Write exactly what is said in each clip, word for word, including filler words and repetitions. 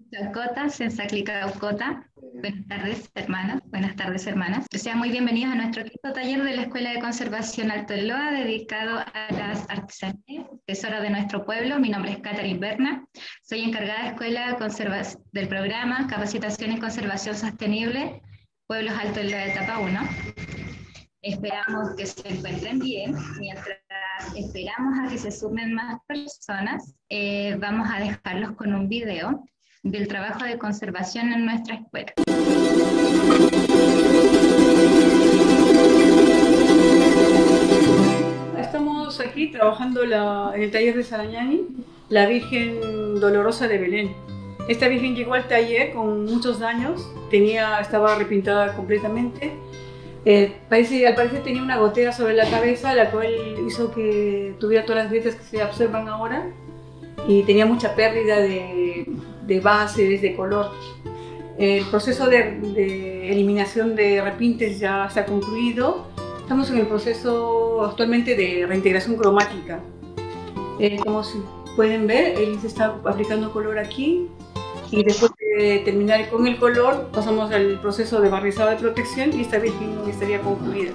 Cota, Sensaclicaucota. Buenas tardes, hermanos. Buenas tardes, hermanas. Sean muy bienvenidos a nuestro quinto taller de la Escuela de Conservación Alto Elloa, dedicado a las artesanías, tesoro de nuestro pueblo. Mi nombre es Catherine Berna. Soy encargada de Escuela Conserva- del programa Capacitación en Conservación Sostenible, Pueblos Alto Elloa, etapa uno. Esperamos que se encuentren bien. Mientras esperamos a que se sumen más personas, eh, vamos a dejarlos con un video del trabajo de conservación en nuestra escuela. Estamos aquí trabajando la, en el taller de Sarañani, la Virgen Dolorosa de Belén. Esta Virgen llegó al taller con muchos daños, tenía, estaba repintada completamente. Eh, parece, al parecer tenía una gotera sobre la cabeza, la cual hizo que tuviera todas las grietas que se observan ahora, y tenía mucha pérdida de, de bases, de color. El proceso de, de eliminación de repintes ya está concluido. Estamos en el proceso actualmente de reintegración cromática. Eh, como si pueden ver, él se está aplicando color aquí, y después de terminar con el color pasamos al proceso de barnizado de protección y esta virgen estaría concluida.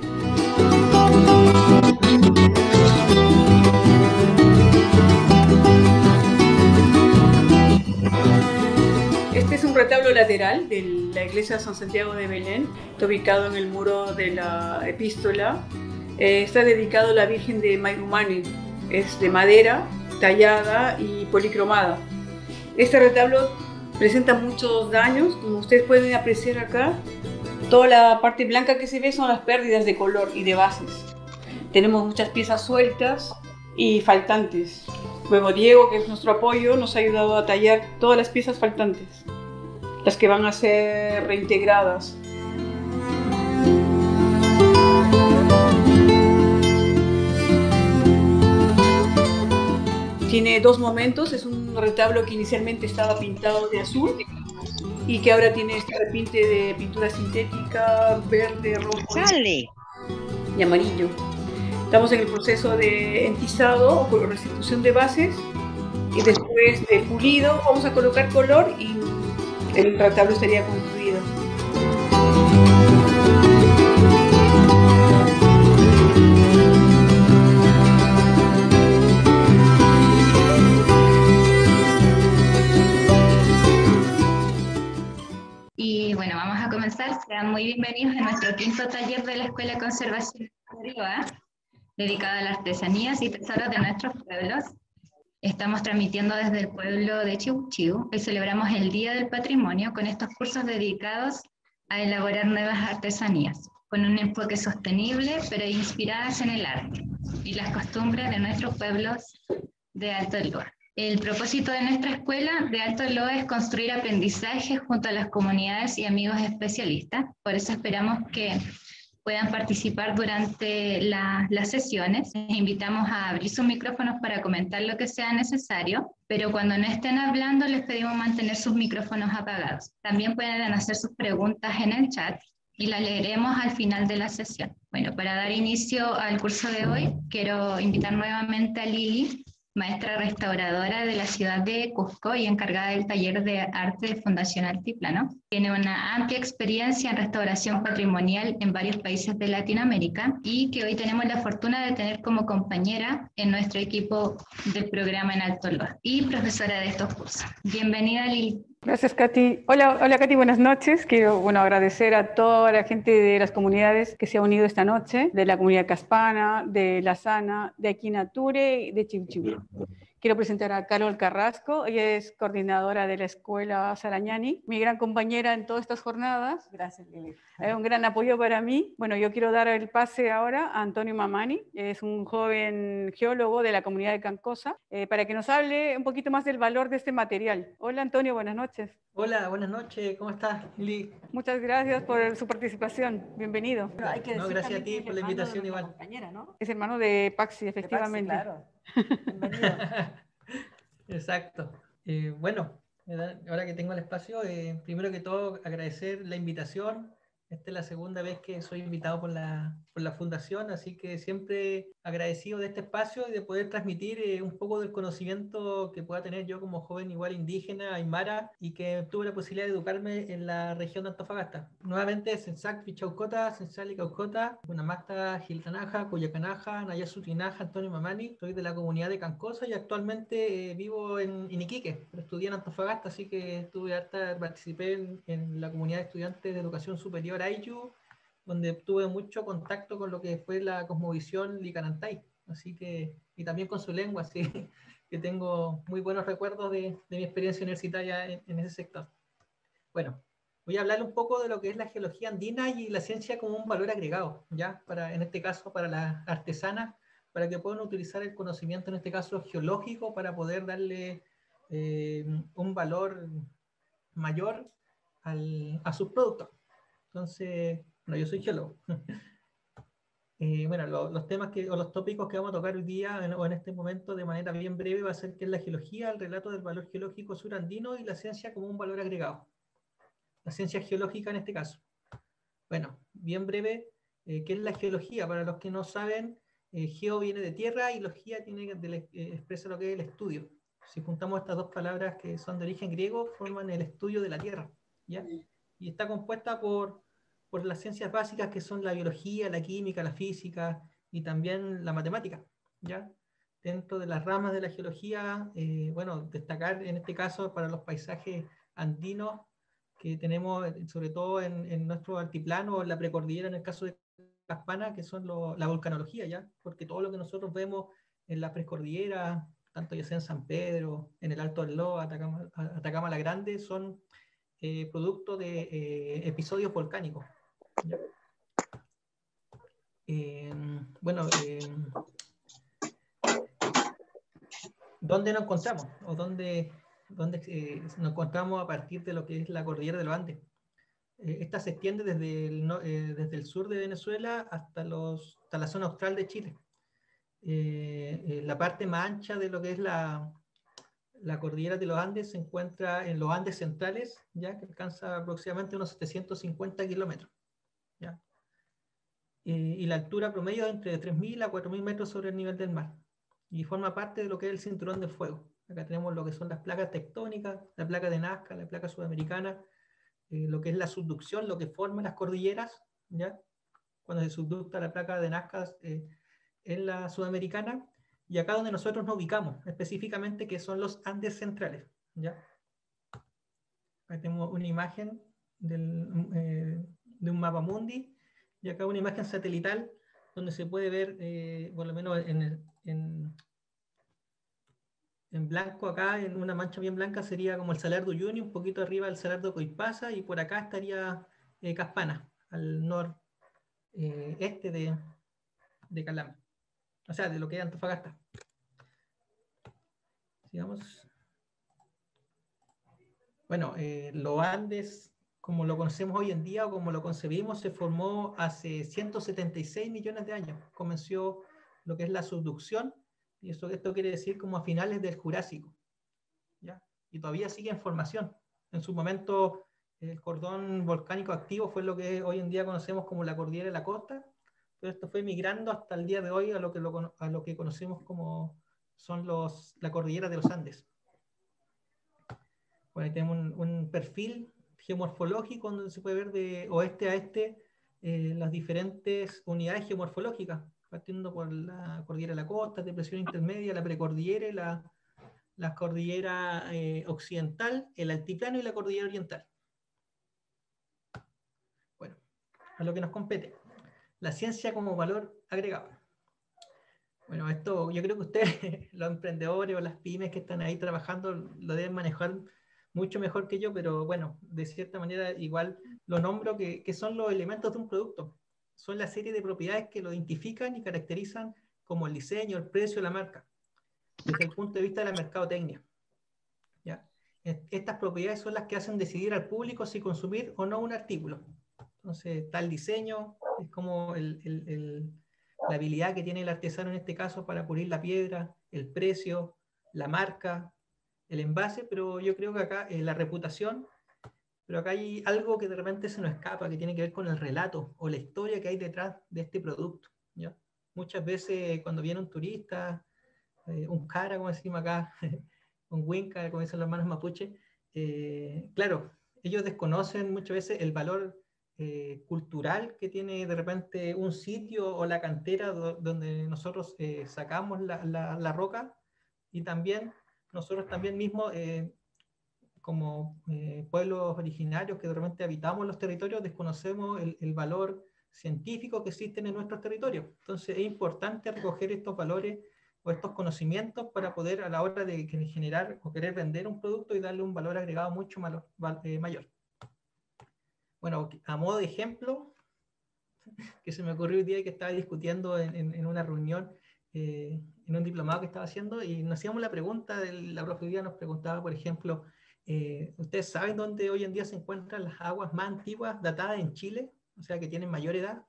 Este es un retablo lateral de la iglesia de San Santiago de Belén, está ubicado en el muro de la epístola. Eh, está dedicado a la Virgen de Mayrumani, es de madera tallada y policromada. Este retablo presenta muchos daños, como ustedes pueden apreciar acá. Toda la parte blanca que se ve son las pérdidas de color y de bases. Tenemos muchas piezas sueltas y faltantes. Luego Diego, que es nuestro apoyo, nos ha ayudado a tallar todas las piezas faltantes, las que van a ser reintegradas. Tiene dos momentos, es un retablo que inicialmente estaba pintado de azul y que ahora tiene este repinte de pintura sintética, verde, rojo ¡Sale! y amarillo. Estamos en el proceso de entizado o restitución de bases, y después de pulido vamos a colocar color y el retablo estaría concluido. Y bueno, vamos a comenzar. Sean muy bienvenidos a nuestro quinto taller de la Escuela de Conservación Alto Elloa, dedicado a las artesanías y tesoros de nuestros pueblos. Estamos transmitiendo desde el pueblo de Chiu Chiu. Hoy celebramos el Día del Patrimonio con estos cursos dedicados a elaborar nuevas artesanías, con un enfoque sostenible, pero inspiradas en el arte y las costumbres de nuestros pueblos de Alto Elloa. El propósito de nuestra escuela de Alto Elloa es construir aprendizaje junto a las comunidades y amigos especialistas. Por eso esperamos que puedan participar durante la, las sesiones. Les invitamos a abrir sus micrófonos para comentar lo que sea necesario, pero cuando no estén hablando les pedimos mantener sus micrófonos apagados. También pueden hacer sus preguntas en el chat y las leeremos al final de la sesión. Bueno, para dar inicio al curso de hoy, quiero invitar nuevamente a Lili, maestra restauradora de la ciudad de Cusco y encargada del taller de arte de Fundación Altiplano. Tiene una amplia experiencia en restauración patrimonial en varios países de Latinoamérica y que hoy tenemos la fortuna de tener como compañera en nuestro equipo del programa en Alto Elloa y profesora de estos cursos. Bienvenida, Lili. Gracias, Katy. Hola, hola, Katy, buenas noches. Quiero bueno, agradecer a toda la gente de las comunidades que se ha unido esta noche, de la comunidad Caspana, de La Sana, de Aquinature y de Chiu Chiu. Quiero presentar a Carol Carrasco, ella es coordinadora de la Escuela Sarañani, mi gran compañera en todas estas jornadas. Gracias, Lili. Es un gran apoyo para mí. Bueno, yo quiero dar el pase ahora a Antonio Mamani, es un joven geólogo de la comunidad de Cancosa, eh, para que nos hable un poquito más del valor de este material. Hola, Antonio, buenas noches. Hola, buenas noches, ¿cómo estás, Lili? Muchas gracias por su participación, bienvenido. Bueno, hay que no, gracias a ti por la invitación igual. Compañera, ¿no? Es hermano de Paxi, efectivamente. De Paxi, claro. Bienvenido. Exacto. Eh, bueno, ahora que tengo el espacio, eh, primero que todo agradecer la invitación Esta es la segunda vez que soy invitado por la, por la Fundación, así que siempre agradecido de este espacio y de poder transmitir eh, un poco del conocimiento que pueda tener yo como joven igual indígena, aymara, y que tuve la posibilidad de educarme en la región de Antofagasta. Nuevamente, Sensac, Pichaucota, Sensal y Caucota, Punamacta, Giltanaja, Cuyacanaja, Nayasutinaja, Antonio Mamani. Soy de la comunidad de Cancosa y actualmente eh, vivo en, en Iquique, pero estudié en Antofagasta, así que tuve harta, participé en, en la comunidad de estudiantes de educación superior Ayllu, donde tuve mucho contacto con lo que fue la cosmovisión Licanantay, así que, y también con su lengua, así que tengo muy buenos recuerdos de, de mi experiencia universitaria en, en ese sector. Bueno, voy a hablar un poco de lo que es la geología andina y la ciencia como un valor agregado, ¿ya? Para, en este caso, para las artesanas, para que puedan utilizar el conocimiento, en este caso geológico, para poder darle eh, un valor mayor al, a sus productos. Entonces, bueno, yo soy geólogo. Eh, bueno, lo, los temas que, o los tópicos que vamos a tocar hoy día en, o en este momento de manera bien breve va a ser qué es la geología, el relato del valor geológico surandino y la ciencia como un valor agregado. La ciencia geológica en este caso. Bueno, bien breve, eh, ¿qué es la geología? Para los que no saben, eh, geo viene de tierra y logía tiene de, eh, expresa lo que es el estudio. Si juntamos estas dos palabras que son de origen griego, forman el estudio de la tierra, ¿ya? Y está compuesta por, por las ciencias básicas que son la biología, la química, la física y también la matemática, ¿ya? Dentro de las ramas de la geología, eh, bueno, destacar en este caso para los paisajes andinos que tenemos, sobre todo en, en nuestro altiplano, en la precordillera, en el caso de Caspana, que son lo, la volcanología, ¿ya? Porque todo lo que nosotros vemos en la precordillera, tanto ya sea en San Pedro, en el Alto del Loa, Atacama, Atacama la Grande, son eh, producto de eh, episodios volcánicos. ¿Ya? Eh, bueno, eh, ¿dónde nos encontramos? ¿O dónde, dónde eh, nos encontramos a partir de lo que es la cordillera de los Andes? Eh, esta se extiende desde el, no, eh, desde el sur de Venezuela hasta, los, hasta la zona austral de Chile. Eh, eh, la parte más ancha de lo que es la, la cordillera de los Andes se encuentra en los Andes centrales, ya que alcanza aproximadamente unos setecientos cincuenta kilómetros. ¿Ya? Eh, y la altura promedio es entre tres mil a cuatro mil metros sobre el nivel del mar. Y forma parte de lo que es el cinturón de fuego. Acá tenemos lo que son las placas tectónicas, la placa de Nazca, la placa sudamericana, eh, lo que es la subducción, lo que forma las cordilleras, ¿ya? Cuando se subducta la placa de Nazca eh, en la sudamericana, y acá donde nosotros nos ubicamos, específicamente que son los Andes centrales, ¿ya? Ahí tenemos una imagen del, eh, de un mapa mundi, y acá una imagen satelital donde se puede ver, eh, por lo menos en, en, en blanco acá, en una mancha bien blanca, sería como el Salar de Uyuni, un poquito arriba del Salar de Coipasa, y por acá estaría eh, Caspana, al noreste eh, de, de Calama, o sea, de lo que es Antofagasta. Sigamos. Bueno, eh, los Andes, como lo conocemos hoy en día o como lo concebimos, se formó hace ciento setenta y seis millones de años. Comenzó lo que es la subducción, y eso, esto quiere decir como a finales del Jurásico, ¿ya? Y todavía sigue en formación. En su momento, el cordón volcánico activo fue lo que hoy en día conocemos como la cordillera de la costa, pero esto fue migrando hasta el día de hoy a lo que, lo, a lo que conocemos como son los, la cordillera de los Andes. Bueno, ahí tenemos un, un perfil geomorfológico donde se puede ver de oeste a este eh, las diferentes unidades geomorfológicas, partiendo por la cordillera de la costa, depresión intermedia, la precordillera y la, la cordillera eh, occidental, el altiplano y la cordillera oriental. Bueno, a lo que nos compete. La ciencia como valor agregado. Bueno, esto yo creo que ustedes, los emprendedores o las pymes que están ahí trabajando, lo deben manejar mucho mejor que yo, pero bueno, de cierta manera igual lo nombro que, que son los elementos de un producto. Son la serie de propiedades que lo identifican y caracterizan como el diseño, el precio, la marca, desde el punto de vista de la mercadotecnia. ¿Ya? Estas propiedades son las que hacen decidir al público si consumir o no un artículo. Entonces, tal diseño es como el, el, el, la habilidad que tiene el artesano en este caso para pulir la piedra, el precio, la marca, el envase, pero yo creo que acá eh, la reputación, pero acá hay algo que de repente se nos escapa, que tiene que ver con el relato o la historia que hay detrás de este producto, ¿ya? Muchas veces cuando viene un turista, eh, un cara, como decimos acá, un winca, como dicen los hermanos mapuche, eh, claro, ellos desconocen muchas veces el valor eh, cultural que tiene de repente un sitio o la cantera do, donde nosotros eh, sacamos la, la, la roca, y también nosotros también mismos, eh, como eh, pueblos originarios que de repente habitamos los territorios, desconocemos el, el valor científico que existen en nuestros territorios. Entonces es importante recoger estos valores o estos conocimientos para poder, a la hora de generar o querer vender un producto, y darle un valor agregado mucho malo, eh, mayor. Bueno, a modo de ejemplo, que se me ocurrió hoy día que estaba discutiendo en, en, en una reunión, eh, en un diplomado que estaba haciendo, y nos hacíamos la pregunta, de la profe hoy día nos preguntaba, por ejemplo, eh, ¿ustedes saben dónde hoy en día se encuentran las aguas más antiguas datadas en Chile? O sea, que tienen mayor edad.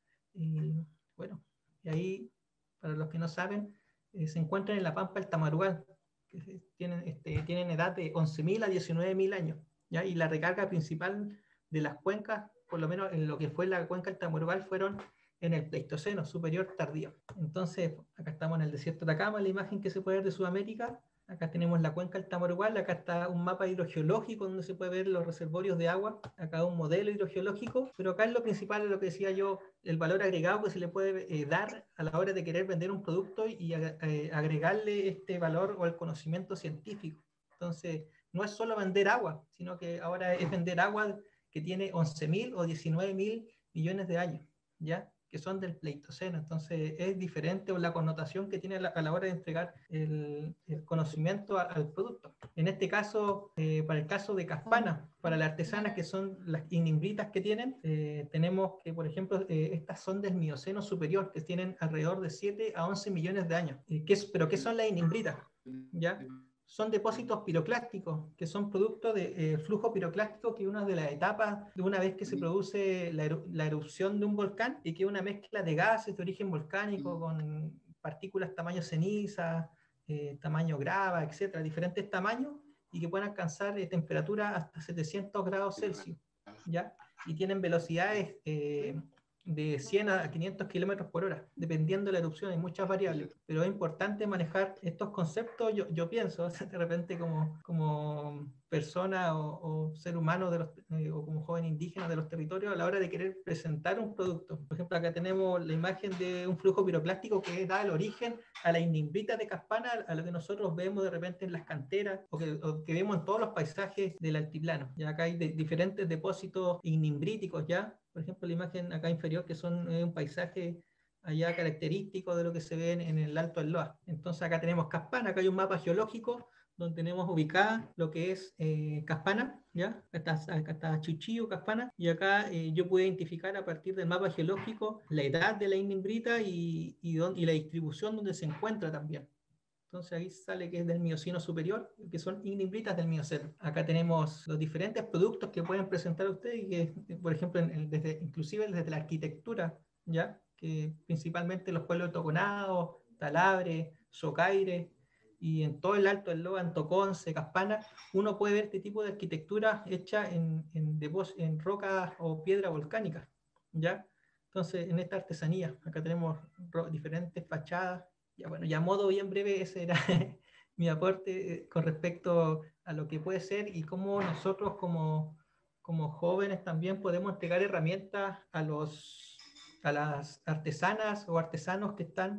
Y bueno, y ahí, para los que no saben, eh, se encuentran en la Pampa del Tamarugal, que tienen, este, tienen edad de once mil a diecinueve mil años, ¿ya? Y la recarga principal de las cuencas, por lo menos en lo que fue la cuenca del Tamarugal, fueron en el Pleistoceno superior tardío. Entonces, acá estamos en el desierto de Atacama, la imagen que se puede ver de Sudamérica. Acá tenemos la cuenca del Tamarugal, acá está un mapa hidrogeológico donde se puede ver los reservorios de agua, acá un modelo hidrogeológico, pero acá es lo principal, lo que decía yo, el valor agregado que se le puede eh, dar a la hora de querer vender un producto y eh, agregarle este valor o el conocimiento científico. Entonces, no es solo vender agua, sino que ahora es vender agua que tiene once mil o diecinueve mil millones de años, ¿ya? Que son del Pleistoceno. Entonces es diferente, o la connotación que tiene a la, a la hora de entregar el, el conocimiento a, al producto. En este caso, eh, para el caso de Caspana, para las artesanas, que son las inimbritas que tienen, eh, tenemos que, por ejemplo, eh, estas son del Mioceno superior, que tienen alrededor de siete a once millones de años. Eh, ¿qué es, ¿Pero qué son las inimbritas? ¿Ya? Son depósitos piroclásticos, que son producto de eh, flujo piroclástico, que es una de las etapas de una vez que se produce la, eru la erupción de un volcán, y que es una mezcla de gases de origen volcánico con partículas tamaño ceniza, eh, tamaño grava, etcétera, diferentes tamaños, y que pueden alcanzar eh, temperaturas hasta setecientos grados Celsius, ¿ya? Y tienen velocidades eh, de cien a quinientos kilómetros por hora, dependiendo de la erupción. Hay muchas variables, pero es importante manejar estos conceptos, yo, yo pienso, de repente como, como persona o, o ser humano de los, eh, o como joven indígena de los territorios, a la hora de querer presentar un producto. Por ejemplo, acá tenemos la imagen de un flujo piroclástico que da el origen a la inimbrita de Caspana, a lo que nosotros vemos de repente en las canteras, o que, o que vemos en todos los paisajes del altiplano. Ya acá hay de, diferentes depósitos inimbríticos, ya. Por ejemplo, la imagen acá inferior, que son eh, un paisaje allá característico de lo que se ve en, en el Alto del Loa. Entonces acá tenemos Caspana, acá hay un mapa geológico donde tenemos ubicada lo que es eh, Caspana, ¿ya? Acá está, acá está Chuchillo, Caspana, y acá eh, yo puedo identificar a partir del mapa geológico la edad de la inimbrita y, y, don, y la distribución donde se encuentra también. Entonces ahí sale que es del Mioceno superior, que son inimbritas del Mioceno. Acá tenemos los diferentes productos que pueden presentar ustedes, y que, por ejemplo, en, en, desde, inclusive desde la arquitectura, ¿ya? Que principalmente los pueblos de Toconao, Talabre, Socaire, y en todo el Alto del Loa, en Toconce, Caspana, uno puede ver este tipo de arquitectura hecha en, en, en rocas o piedra volcánica, ¿ya? Entonces, en esta artesanía, acá tenemos diferentes fachadas. Ya, bueno, ya a modo bien breve, ese era mi aporte con respecto a lo que puede ser y cómo nosotros como, como jóvenes también podemos entregar herramientas a, los, a las artesanas o artesanos que están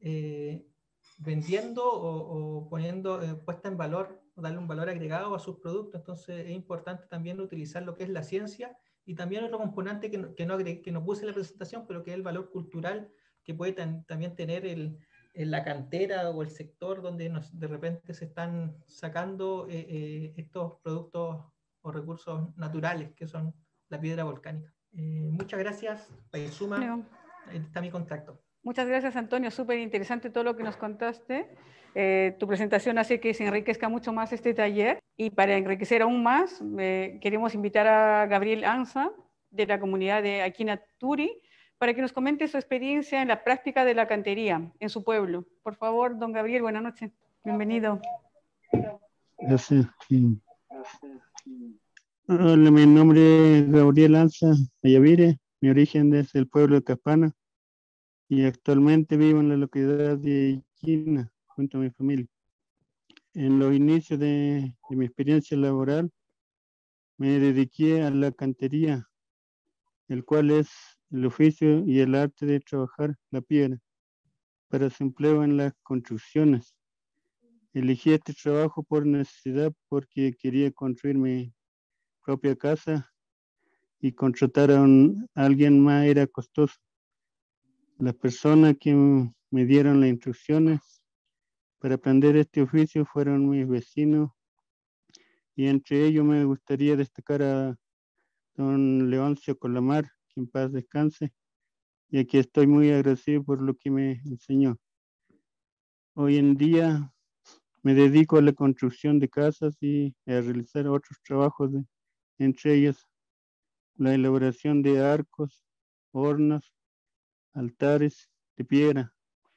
eh, vendiendo o, o poniendo eh, puesta en valor, o darle un valor agregado a sus productos. Entonces es importante también utilizar lo que es la ciencia, y también otro componente que no, que no, que no puse en la presentación, pero que es el valor cultural que puede tan, también tener el en la cantera o el sector donde nos, de repente se están sacando eh, eh, estos productos o recursos naturales que son la piedra volcánica. Eh, muchas gracias, Paisuma. Bueno, Ahí está mi contacto. Muchas gracias, Antonio. Súper interesante todo lo que nos contaste. Eh, tu presentación hace que se enriquezca mucho más este taller. Y para enriquecer aún más, eh, queremos invitar a Gabriel Anza, de la comunidad de Aquina Turi, para que nos comente su experiencia en la práctica de la cantería en su pueblo. Por favor, don Gabriel, buenas noches. Bienvenido. Gracias. Sí. Hola, mi nombre es Gabriel Alza Ayavire, mi origen es el pueblo de Caspana y actualmente vivo en la localidad de Iquina junto a mi familia. En los inicios de, de mi experiencia laboral me dediqué a la cantería, el cual es el oficio y el arte de trabajar la piedra para su empleo en las construcciones. Elegí este trabajo por necesidad porque quería construir mi propia casa y contratar a, un, a alguien más era costoso. Las personas que me dieron las instrucciones para aprender este oficio fueron mis vecinos y entre ellos me gustaría destacar a don Leoncio Colamar, que en paz descanse, y aquí estoy muy agradecido por lo que me enseñó. Hoy en día me dedico a la construcción de casas y a realizar otros trabajos, de, entre ellos la elaboración de arcos, hornos, altares de piedra.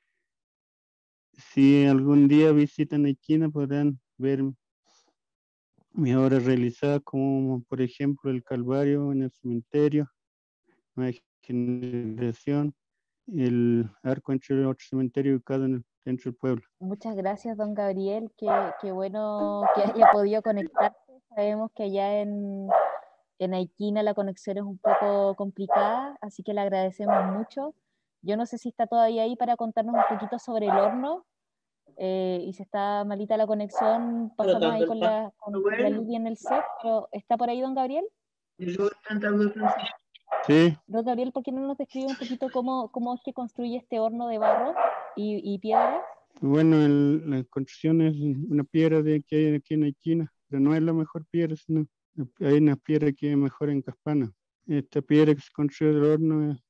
Si algún día visitan Iquina podrán ver mis obras realizadas, como por ejemplo el Calvario en el cementerio, la generación, el arco entre otro cementerio ubicado en el, dentro del pueblo. Muchas gracias, don Gabriel. Qué, qué bueno que haya podido conectarse. Sabemos que allá en, en Aiquina la conexión es un poco complicada, así que le agradecemos mucho. Yo no sé si está todavía ahí para contarnos un poquito sobre el horno. Eh, y si está malita la conexión, pasamos ahí con la, con, con la Lidia en el set. Pero ¿está por ahí don Gabriel? Sí. Don Gabriel, ¿por qué no nos describe un poquito cómo, cómo es que construye este horno de barro y, y piedra? Bueno, el, la construcción es una piedra de que hay aquí en Aiquina, pero no es la mejor piedra, sino hay una piedra que es mejor en Caspana. Esta piedra que se construye del horno es,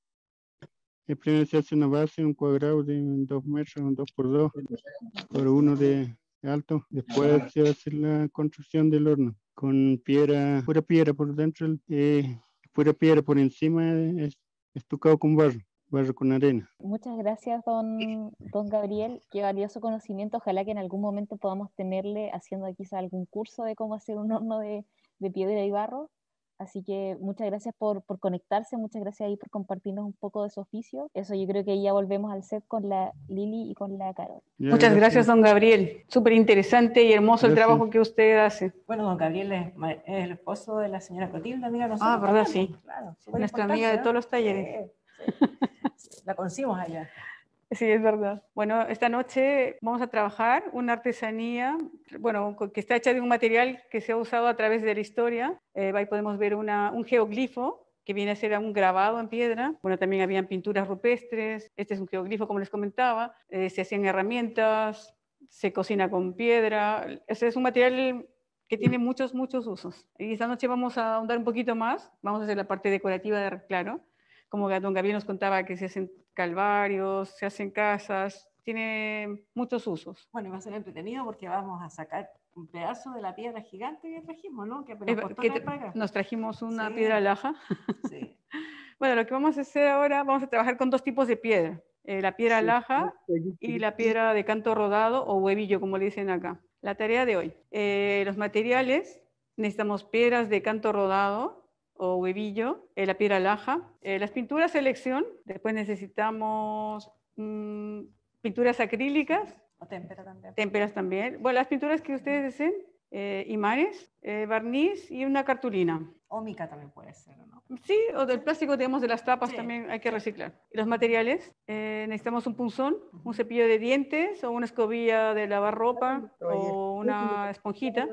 es primero se hace una base, un cuadrado de dos metros, un dos por dos, por uno de alto. Después se hace la construcción del horno con piedra, pura piedra por dentro, eh, pura piedra por encima, es estucado con barro. barro con arena. Muchas gracias, don, don Gabriel. Qué valioso conocimiento. Ojalá que en algún momento podamos tenerle haciendo quizá algún curso de cómo hacer un horno de, de piedra y barro. Así que muchas gracias por, por conectarse, muchas gracias ahí por compartirnos un poco de su oficio. Eso yo creo que ya volvemos al set con la Lili y con la Carol. Ya, muchas gracias. gracias, don Gabriel. Súper interesante y hermoso gracias. El trabajo que usted hace. Bueno, don Gabriel es, es el esposo de la señora Clotilde, amiga de nosotros. Ah, verdad, también. Sí. Claro, nuestra amiga de todos los talleres. Sí, sí. La conocimos allá. Sí, es verdad. Bueno, esta noche vamos a trabajar una artesanía, bueno, que está hecha de un material que se ha usado a través de la historia. Eh, ahí podemos ver una, un geoglifo que viene a ser un grabado en piedra. Bueno, también habían pinturas rupestres. Este es un geoglifo, como les comentaba. Eh, se hacían herramientas, se cocina con piedra. Ese es un material que tiene muchos, muchos usos. Y esta noche vamos a ahondar un poquito más. Vamos a hacer la parte decorativa, de, claro. Como don Gabriel nos contaba que se hacen calvarios, se hacen casas, tiene muchos usos. Bueno, va a ser entretenido porque vamos a sacar un pedazo de la piedra gigante que trajimos, ¿no? Que apenas costó que para acá. Nos trajimos una sí. piedra laja. Sí. Bueno, lo que vamos a hacer ahora, vamos a trabajar con dos tipos de piedra. Eh, la piedra sí. laja y la piedra de canto rodado o huevillo, como le dicen acá. La tarea de hoy. Eh, los materiales, necesitamos piedras de canto rodado, o huevillo, eh, la piedra laja, eh, las pinturas selección, después necesitamos mmm, pinturas acrílicas, o témpera también. Témperas también. Bueno, las pinturas que ustedes deseen, eh, imanes, eh, barniz y una cartulina. O mica también puede ser, ¿no? Sí, o del plástico, digamos, de las tapas sí, también hay que sí. reciclar. Y los materiales, eh, necesitamos un punzón, un cepillo de dientes o una escobilla de lavar ropa o una esponjita.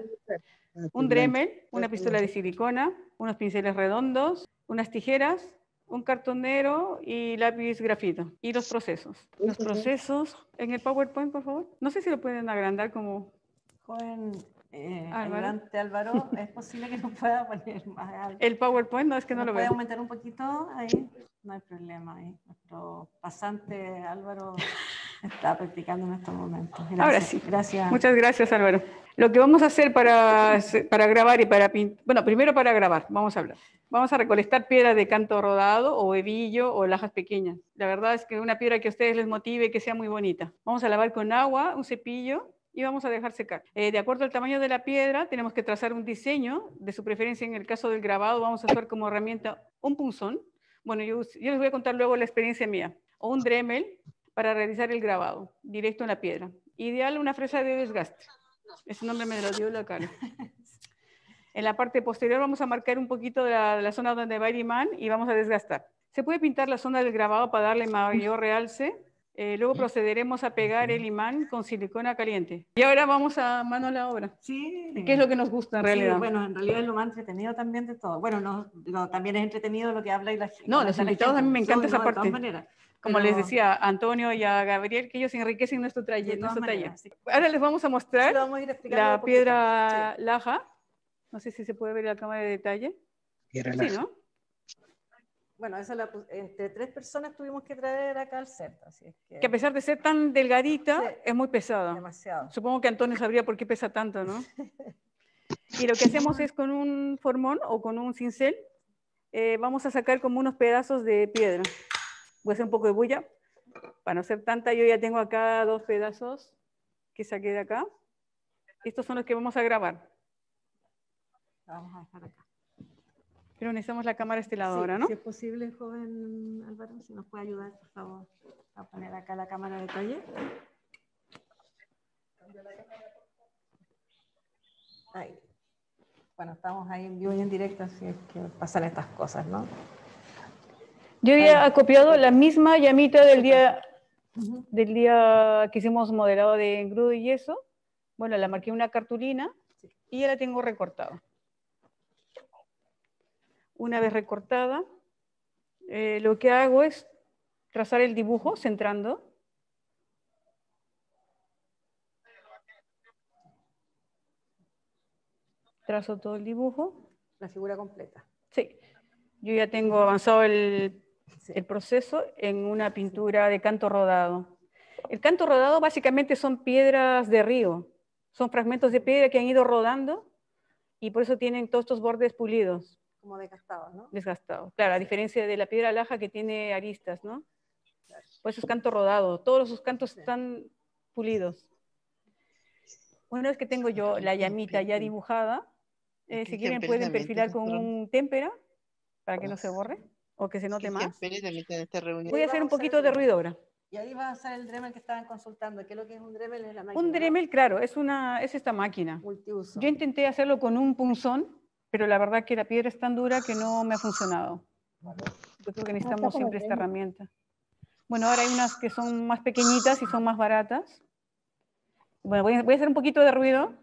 Un Dremel, una pistola de silicona, unos pinceles redondos, unas tijeras, un cartonero y lápiz grafito. Y los procesos. Los procesos en el PowerPoint, por favor. No sé si lo pueden agrandar como... Joven eh, Álvaro. Ayudante Álvaro, ¿es posible que no pueda poner más alto? El PowerPoint, no, es que no, no lo veo. ¿Puede aumentar un poquito ahí? No hay problema ahí. Nuestro pasante Álvaro está practicando en estos momentos. Gracias. Ahora sí. Gracias. Muchas gracias, Álvaro. Lo que vamos a hacer para, para grabar y para pintar, bueno, primero para grabar, vamos a hablar. Vamos a recolectar piedra de canto rodado o huevillo o lajas pequeñas. La verdad es que una piedra que a ustedes les motive, que sea muy bonita. Vamos a lavar con agua, un cepillo y vamos a dejar secar. Eh, de acuerdo al tamaño de la piedra, tenemos que trazar un diseño, de su preferencia en el caso del grabado, vamos a usar como herramienta un punzón. Bueno, yo, yo les voy a contar luego la experiencia mía. O un Dremel para realizar el grabado, directo en la piedra. Ideal una fresa de desgaste. Ese nombre me lo dio la cara. En la parte posterior vamos a marcar un poquito de la, de la zona donde va el imán y vamos a desgastar. Se puede pintar la zona del grabado para darle mayor realce. Eh, luego procederemos a pegar el imán con silicona caliente. Y ahora vamos a mano a la obra. Sí. ¿Qué es lo que nos gusta en realidad? Sí, bueno, en realidad es lo más entretenido también de todo. Bueno, no, lo, también es entretenido lo que habla y la gente. No, los invitados a mí me encanta esa parte. De todas maneras. Como Pero, les decía a Antonio y a Gabriel, que ellos enriquecen nuestro, taller, nuestro maneras, taller. Sí. Ahora les vamos a mostrar sí, vamos a ir la piedra sí. laja. No sé si se puede ver la cámara de detalle. Piedra sí, laja. ¿no? Bueno, esa la, entre tres personas tuvimos que traer acá al set. Así es que... que a pesar de ser tan delgadita, sí, es muy pesada. Demasiado. Supongo que Antonio sabría por qué pesa tanto, ¿no? Y lo que hacemos es con un formón o con un cincel, eh, vamos a sacar como unos pedazos de piedra. Voy a hacer un poco de bulla. Para no ser tanta, yo ya tengo acá dos pedazos que saqué de acá. Estos son los que vamos a grabar. Vamos a dejar acá. Pero necesitamos la cámara a este lado sí, ahora, ¿no? Si es posible, joven Álvaro, si nos puede ayudar, por favor, a poner acá la cámara de taller. Ahí. Bueno, estamos ahí en vivo y en directo, así es que pasan estas cosas, ¿no? Yo ya he copiado la misma llamita del día, uh-huh. del día que hicimos modelado de engrudo y yeso. Bueno, la marqué en una cartulina y ya la tengo recortada. Una vez recortada, eh, lo que hago es trazar el dibujo centrando. Trazo todo el dibujo. La figura completa. Sí. Yo ya tengo avanzado el, sí. el proceso en una pintura de canto rodado. El canto rodado básicamente son piedras de río. Son fragmentos de piedra que han ido rodando y por eso tienen todos estos bordes pulidos. Como desgastados, ¿no? Desgastados. Claro, a diferencia de la piedra laja que tiene aristas, ¿no? Por eso es canto rodado. Todos sus cantos sí. están pulidos. Una vez que tengo yo la llamita ya dibujada, eh, si quieren pueden perfilar con un témpera para que no se borre o que se note más. Voy a hacer un poquito de ruido ahora. Y ahí va a ser el Dremel que estaban consultando. ¿Qué es lo que es un Dremel? Es la máquina, un Dremel, ¿no? claro, es, una, es esta máquina. Multiuso. Yo intenté hacerlo con un punzón, pero la verdad que la piedra es tan dura que no me ha funcionado. Yo creo que necesitamos siempre esta herramienta. Bueno, ahora hay unas que son más pequeñitas y son más baratas. Bueno, voy a, voy a hacer un poquito de ruido.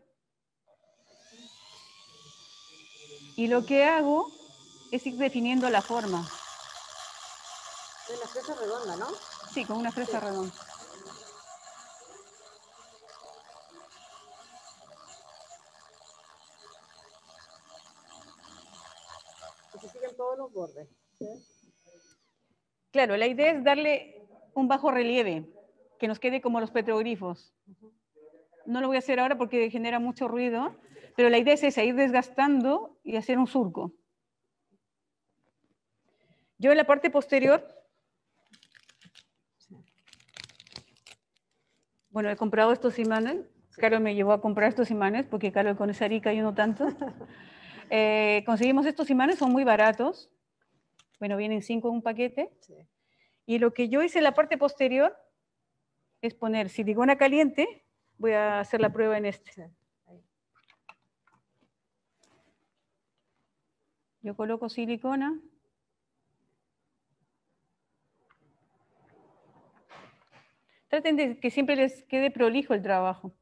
Y lo que hago es ir definiendo la forma. Es una fresa redonda, ¿no? Sí, con una fresa sí. redonda. Y se siguen todos los bordes. ¿Sí? Claro, la idea es darle un bajo relieve, que nos quede como los petroglifos. Uh-huh. No lo voy a hacer ahora porque genera mucho ruido, pero la idea es esa, ir desgastando y hacer un surco. Yo en la parte posterior, bueno, he comprado estos imanes. Carlos me llevó a comprar estos imanes porque Carlos con esa arica y no tanto. Eh, conseguimos estos imanes, son muy baratos. Bueno, vienen cinco en un paquete. Sí. Y lo que yo hice en la parte posterior es poner silicona caliente. Voy a hacer la prueba en este. Sí. Yo coloco silicona. Traten de que siempre les quede prolijo el trabajo.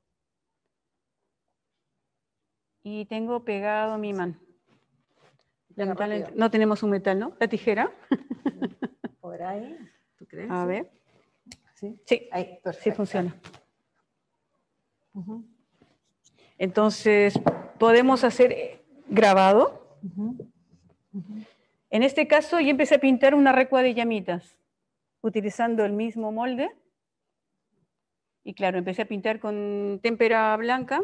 Y tengo pegado mi imán. Metal, no tenemos un metal, ¿no? La tijera. ¿Por ahí? ¿Tú crees? A ver. Sí, sí, ahí, sí funciona. Uh-huh. Entonces, podemos hacer grabado. Uh-huh. Uh-huh. En este caso, yo empecé a pintar una recua de llamitas, utilizando el mismo molde. Y claro, empecé a pintar con témpera blanca.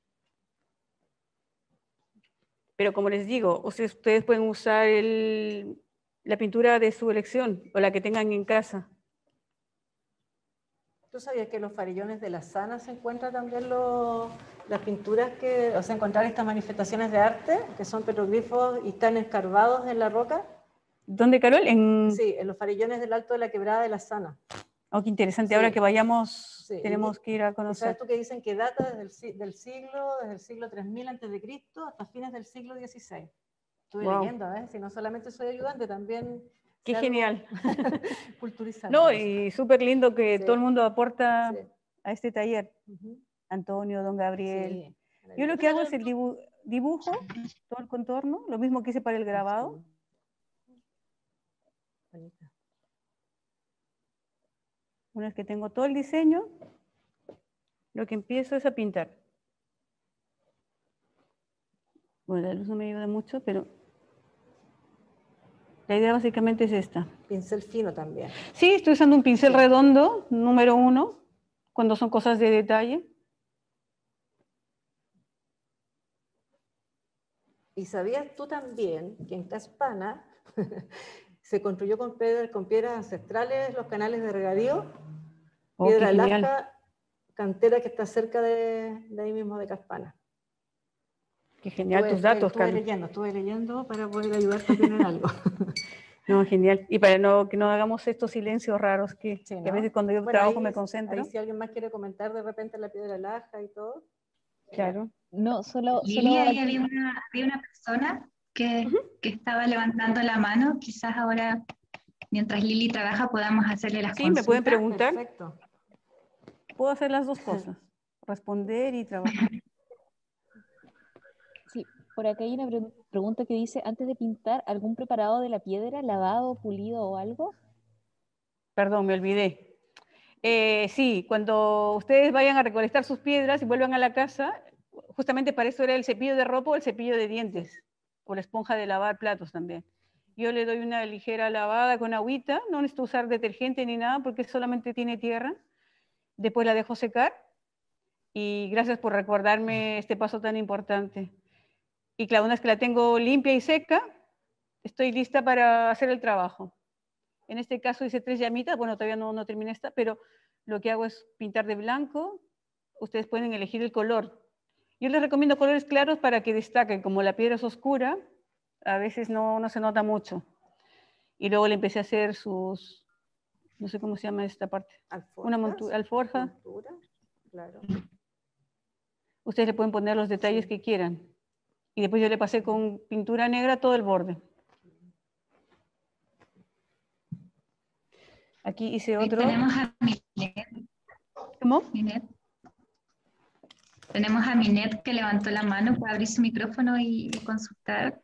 Pero como les digo, ustedes, ustedes pueden usar el, la pintura de su elección o la que tengan en casa. ¿Tú sabías que en los farillones de la Sana se encuentran también los, las pinturas que, o sea, encontrar estas manifestaciones de arte, que son petroglifos y están escarbados en la roca? ¿Dónde, Carol? En... Sí, en los farillones del Alto de la Quebrada de la Sana. Oh, qué interesante. Sí. Ahora que vayamos, sí. tenemos y, que ir a ¿y conocer. sabes tú que dicen que data desde el, del siglo, desde el siglo tres mil antes de Cristo hasta fines del siglo dieciséis? Estuve wow. leyendo, ¿eh? Si no solamente soy ayudante, también... Qué genial. Culturizar. No, y súper lindo que sí. todo el mundo aporta sí. a este taller. Uh-huh. Antonio, don Gabriel. Sí. Yo lo que hago es el dibu dibujo, todo el contorno, lo mismo que hice para el grabado. Una vez que tengo todo el diseño, lo que empiezo es a pintar. Bueno, la luz no me ayuda mucho, pero la idea básicamente es esta. Pincel fino también. Sí, estoy usando un pincel sí. redondo, número uno, cuando son cosas de detalle. ¿Y sabías tú también que en Caspana se construyó con, piedra, con piedras ancestrales los canales de regadío? Oh, piedra laja, cantera que está cerca de, de ahí mismo de Caspana. Qué genial estuve, tus datos, estuve Carlos. leyendo, estuve leyendo para poder ayudar también en algo. No, genial. Y para no, que no hagamos estos silencios raros que, sí, ¿no? que a veces cuando yo bueno, trabajo ahí, me concentro. Ahí si alguien más quiere comentar de repente la piedra laja y todo. Claro. No, solo... Lili, solo... ahí había una, había una persona que, uh-huh. que estaba levantando la mano. Quizás ahora, mientras Lili trabaja, podamos hacerle las sí, consultas. Sí, me pueden preguntar. Perfecto. Puedo hacer las dos cosas, responder y trabajar. Sí, por acá hay una pre pregunta que dice, antes de pintar, ¿algún preparado de la piedra, lavado, pulido o algo? Perdón, me olvidé. Eh, sí, cuando ustedes vayan a recolectar sus piedras y vuelvan a la casa, justamente para eso era el cepillo de ropa o el cepillo de dientes, o la esponja de lavar platos también. Yo le doy una ligera lavada con agüita, no necesito usar detergente ni nada porque solamente tiene tierra. Después la dejo secar y gracias por recordarme este paso tan importante. Y claro, una vez que la tengo limpia y seca, estoy lista para hacer el trabajo. En este caso hice tres llamitas, bueno, todavía no, no terminé esta, pero lo que hago es pintar de blanco. Ustedes pueden elegir el color. Yo les recomiendo colores claros para que destaquen, como la piedra es oscura, a veces no, no se nota mucho. Y luego le empecé a hacer sus, no sé cómo se llama esta parte. Una montura, alforja. Montura, claro. Ustedes le pueden poner los detalles sí. que quieran. Y después yo le pasé con pintura negra todo el borde. Aquí hice otro. Ahí tenemos a Minet. ¿Cómo? Minet. Tenemos a Minet que levantó la mano. ¿Puede abrir su micrófono y consultar?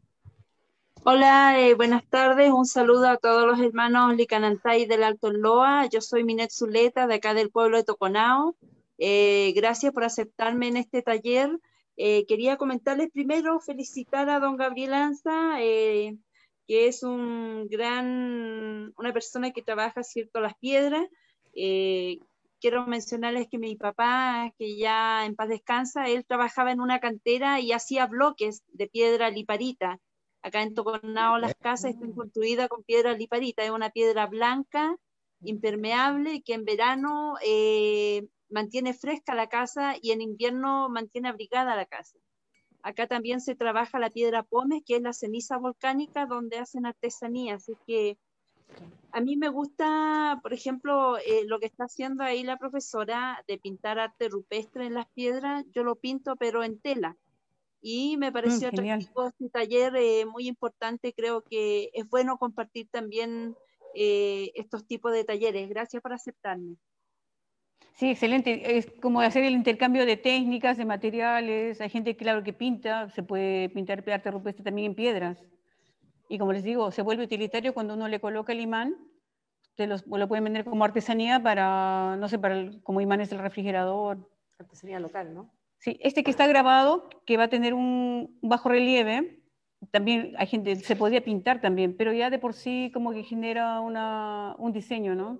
Hola, eh, buenas tardes. Un saludo a todos los hermanos Licanantay del Alto Loa. Yo soy Minet Zuleta, de acá del pueblo de Toconao. Eh, gracias por aceptarme en este taller. Eh, quería comentarles primero, felicitar a don Gabriel Anza, eh, que es un gran, una persona que trabaja, cierto, las piedras. Eh, quiero mencionarles que mi papá, que ya en paz descansa, él trabajaba en una cantera y hacía bloques de piedra liparita. Acá en Toconao las casas están construidas con piedra liparita, es una piedra blanca, impermeable, que en verano eh, mantiene fresca la casa y en invierno mantiene abrigada la casa. Acá también se trabaja la piedra pómez, que es la ceniza volcánica donde hacen artesanía, así que a mí me gusta, por ejemplo, eh, lo que está haciendo ahí la profesora de pintar arte rupestre en las piedras. Yo lo pinto pero en tela. Y me pareció mm, atractivo este taller, eh, muy importante. Creo que es bueno compartir también eh, estos tipos de talleres. Gracias por aceptarme. Sí, excelente. Es como hacer el intercambio de técnicas, de materiales. Hay gente, claro, que pinta. Se puede pintar arte rupestre también en piedras. Y como les digo, se vuelve utilitario cuando uno le coloca el imán. Ustedes los, lo pueden vender como artesanía para, no sé, para el, como imanes del refrigerador. Artesanía local, ¿no? Sí, este que está grabado, que va a tener un bajo relieve, también hay gente, se podría pintar también, pero ya de por sí como que genera una, un diseño, ¿no?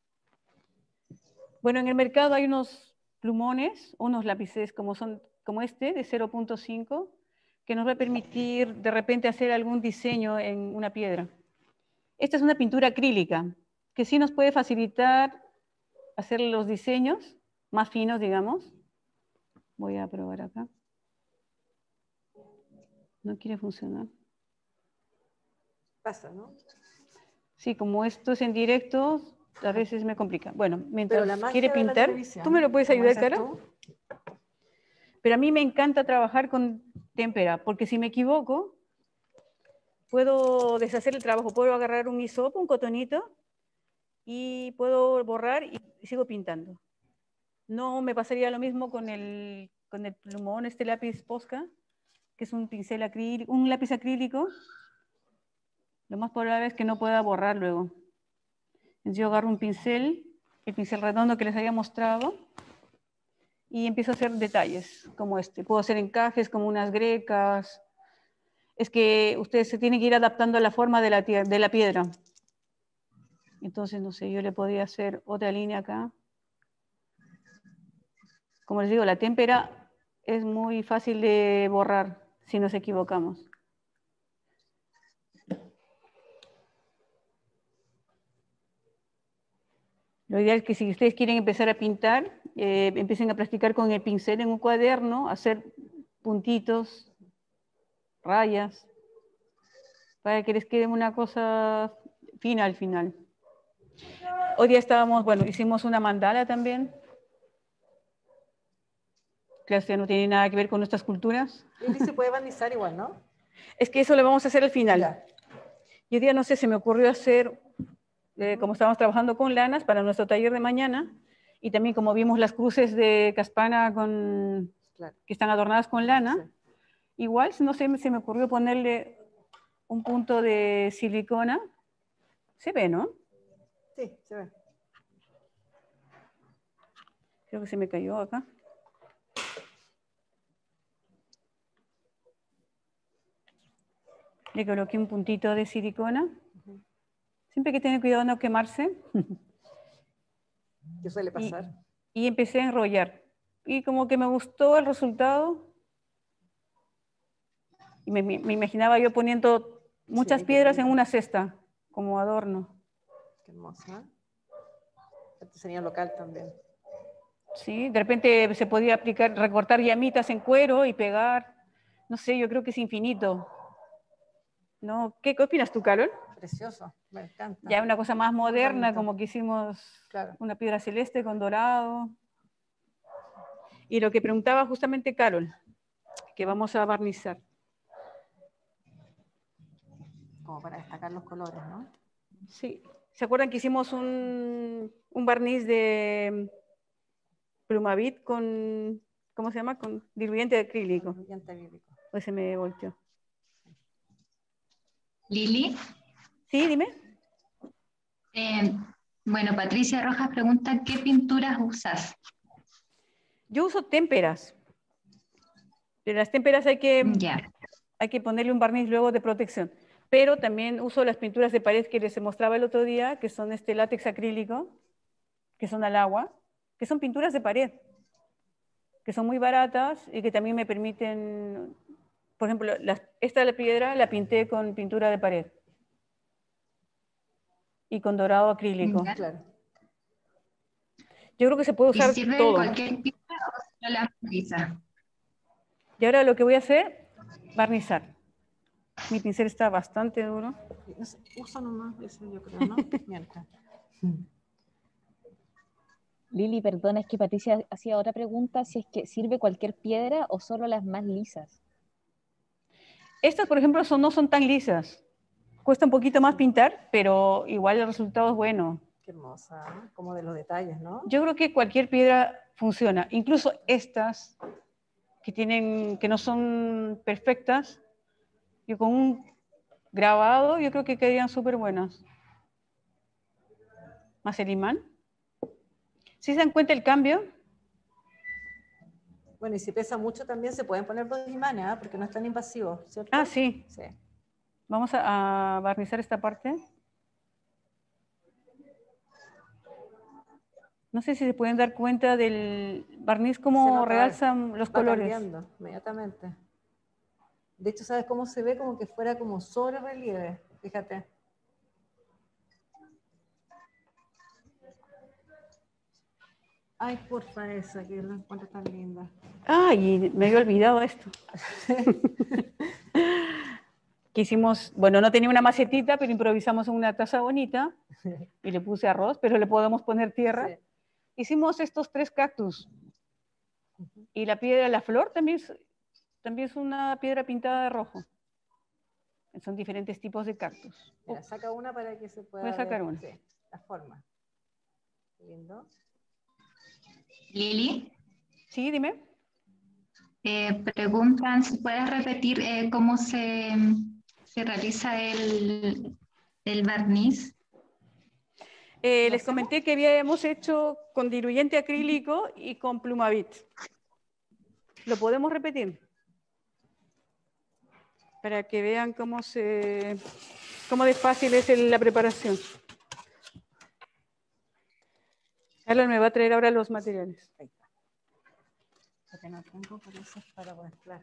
Bueno, en el mercado hay unos plumones, unos lápices como, son, como este, de cero punto cinco, que nos va a permitir de repente hacer algún diseño en una piedra. Esta es una pintura acrílica, que sí nos puede facilitar hacer los diseños más finos, digamos. Voy a probar acá. No quiere funcionar. Pasa, ¿no? Sí, como esto es en directo, a veces me complica. Bueno, mientras Pero la quiere magia de la pintar, televisión, ¿tú me lo puedes como ayudar, dices Cara? tú. Pero a mí me encanta trabajar con témpera, porque si me equivoco, puedo deshacer el trabajo. Puedo agarrar un hisopo, un cotonito, y puedo borrar y sigo pintando. No me pasaría lo mismo con el, con el plumón, este lápiz Posca, que es un pincel acrílico, un lápiz acrílico. Lo más probable es que no pueda borrar luego. Entonces yo agarro un pincel, el pincel redondo que les había mostrado, y empiezo a hacer detalles como este. Puedo hacer encajes como unas grecas. Es que ustedes se tienen que ir adaptando a la forma de la, de la piedra. Entonces, no sé, yo le podría hacer otra línea acá. Como les digo, la témpera es muy fácil de borrar si nos equivocamos. Lo ideal es que si ustedes quieren empezar a pintar, eh, empiecen a practicar con el pincel en un cuaderno, hacer puntitos, rayas, para que les quede una cosa fina al final. Hoy día estábamos, bueno, hicimos una mandala también. Claro, ya no tiene nada que ver con nuestras culturas. Lili se puede barnizar igual, ¿no? Es que eso lo vamos a hacer al final. Ya. Y hoy día, no sé, se me ocurrió hacer, eh, como estábamos trabajando con lanas para nuestro taller de mañana, y también como vimos las cruces de Caspana con, Claro. que están adornadas con lana, Sí. igual, no sé, se me ocurrió ponerle un punto de silicona. Se ve, ¿no? Sí, se ve. Creo que se me cayó acá. Le coloqué un puntito de silicona. Uh-huh. Siempre hay que tener cuidado de no quemarse. ¿Qué suele pasar? Y, y empecé a enrollar. Y como que me gustó el resultado. Y me, me imaginaba yo poniendo muchas Sí, piedras en una cesta, como adorno. Qué hermosa. Artesanía local también. Sí, de repente se podía aplicar, recortar llamitas en cuero y pegar. No sé, yo creo que es infinito. ¿No? ¿Qué, qué opinas tú, Carol? Precioso, me encanta. Ya una cosa más moderna, como que hicimos claro. una piedra celeste con dorado. Y lo que preguntaba justamente Carol, que vamos a barnizar. Como para destacar los colores, ¿no? Sí. ¿Se acuerdan que hicimos un, un barniz de Plumavit con, ¿cómo se llama? Con diluyente de acrílico. Diluyente acrílico. Pues se me volteó. Lili. Sí, dime. Eh, bueno, Patricia Rojas pregunta, ¿qué pinturas usas? Yo uso témperas. De las témperas hay que, yeah. hay que ponerle un barniz luego de protección. Pero también uso las pinturas de pared que les mostraba el otro día, que son este látex acrílico, que son al agua, que son pinturas de pared, que son muy baratas y que también me permiten, por ejemplo, la, esta de la piedra la pinté con pintura de pared y con dorado acrílico. Yeah. Claro. Yo creo que se puede usar ¿Y sirve todo. cualquier pintura o solo la barniza? Y ahora lo que voy a hacer, barnizar. Mi pincel está bastante duro. No sé, uso nomás eso, yo creo, ¿no? Mientras. Lili, perdona, es que Patricia hacía otra pregunta, si es que sirve cualquier piedra o solo las más lisas. Estas, por ejemplo, son, no son tan lisas. Cuesta un poquito más pintar, pero igual el resultado es bueno. Qué hermosa, ¿eh? Como de los detalles, ¿no? Yo creo que cualquier piedra funciona. Incluso estas, que, tienen, que no son perfectas, yo con un grabado yo creo que quedarían súper buenas. Más el imán. ¿Sí se dan cuenta el cambio? Bueno, y si pesa mucho también se pueden poner dos imanes, ¿eh? Porque no es tan invasivo, ¿cierto? Ah, sí. Sí. Vamos a, a barnizar esta parte. No sé si se pueden dar cuenta del barniz, cómo realzan los va colores. Cambiando inmediatamente. De hecho, ¿sabes cómo se ve? Como que fuera como sobre relieve. Fíjate. Ay, porfa, esa, que la encuentro tan linda. Ay, me había olvidado esto. Que hicimos, bueno, no tenía una macetita, pero improvisamos una taza bonita y le puse arroz, pero le podemos poner tierra. Sí. Hicimos estos tres cactus. Y la piedra, la flor, también es, también es una piedra pintada de rojo. Son diferentes tipos de cactus. Mira, saca una para que se pueda Voy a sacar ver, una. sí, la forma. Lindo. Lili, Sí, dime. eh, preguntan si puedes repetir eh, cómo se, se realiza el, el barniz. Eh, les comenté que habíamos hecho con diluyente acrílico y con Plumavit. ¿Lo podemos repetir? Para que vean cómo, se, cómo de fácil es el- la preparación. Alan me va a traer ahora los materiales. Ahí está. Porque no tengo, por eso es para mezclar.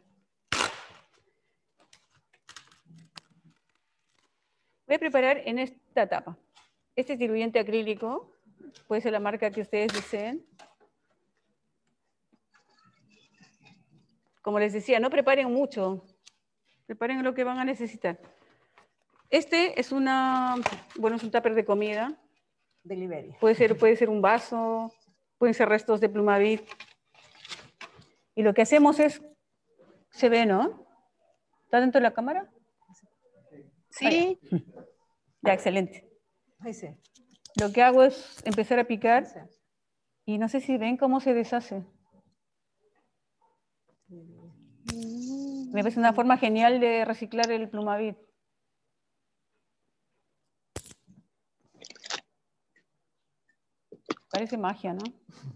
Voy a preparar en esta tapa. Este es diluyente acrílico, puede ser la marca que ustedes deseen. Como les decía, no preparen mucho, preparen lo que van a necesitar. Este es una, bueno, es un tupper de comida. De Liberia. Puede ser, puede ser un vaso, pueden ser restos de Plumavit. Y lo que hacemos es, se ve, ¿no? ¿Está dentro de la cámara? Sí, Ya, excelente. Ahí sí. Lo que hago es empezar a picar Ahí sí. y no sé si ven cómo se deshace. Me parece una forma genial de reciclar el Plumavit. Parece magia, ¿no?